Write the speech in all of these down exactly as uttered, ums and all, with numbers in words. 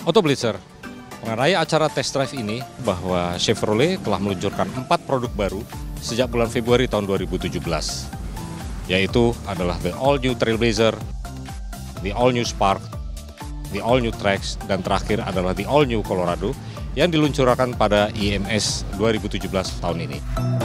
Auto Blitzer, mengenai acara test drive ini bahwa Chevrolet telah meluncurkan empat produk baru sejak bulan Februari tahun dua ribu tujuh belas, yaitu adalah the all new Trailblazer, the all new Spark, the all new Trax, dan terakhir adalah the all new Colorado yang diluncurkan pada I M S dua ribu tujuh belas tahun ini.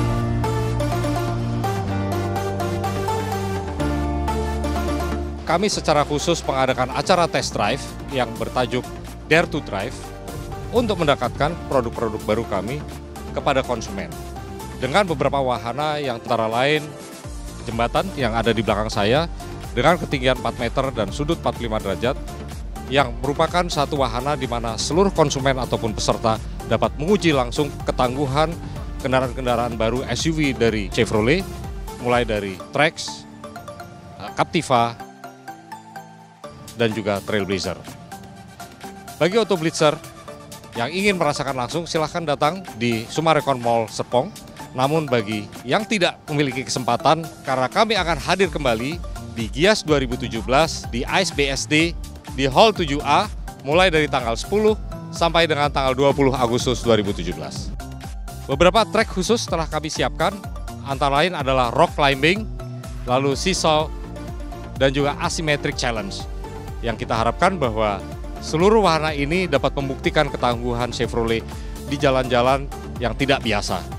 Kami secara khusus mengadakan acara test drive yang bertajuk Dare to Drive untuk mendekatkan produk-produk baru kami kepada konsumen. Dengan beberapa wahana yang antara lain jembatan yang ada di belakang saya dengan ketinggian empat meter dan sudut empat puluh lima derajat, yang merupakan satu wahana di mana seluruh konsumen ataupun peserta dapat menguji langsung ketangguhan kendaraan-kendaraan baru S U V dari Chevrolet, mulai dari Trax, Captiva, dan juga Trailblazer. Bagi Auto Blitzer yang ingin merasakan langsung, silahkan datang di Sumarekon Mall Serpong. Namun bagi yang tidak memiliki kesempatan, karena kami akan hadir kembali di Gias dua ribu tujuh belas di I C E B S D di Hall tujuh A mulai dari tanggal sepuluh sampai dengan tanggal dua puluh Agustus dua ribu tujuh belas. Beberapa track khusus telah kami siapkan, antara lain adalah rock climbing, lalu seesaw, dan juga asymmetric challenge, yang kita harapkan bahwa seluruh wahana ini dapat membuktikan ketangguhan Chevrolet di jalan-jalan yang tidak biasa.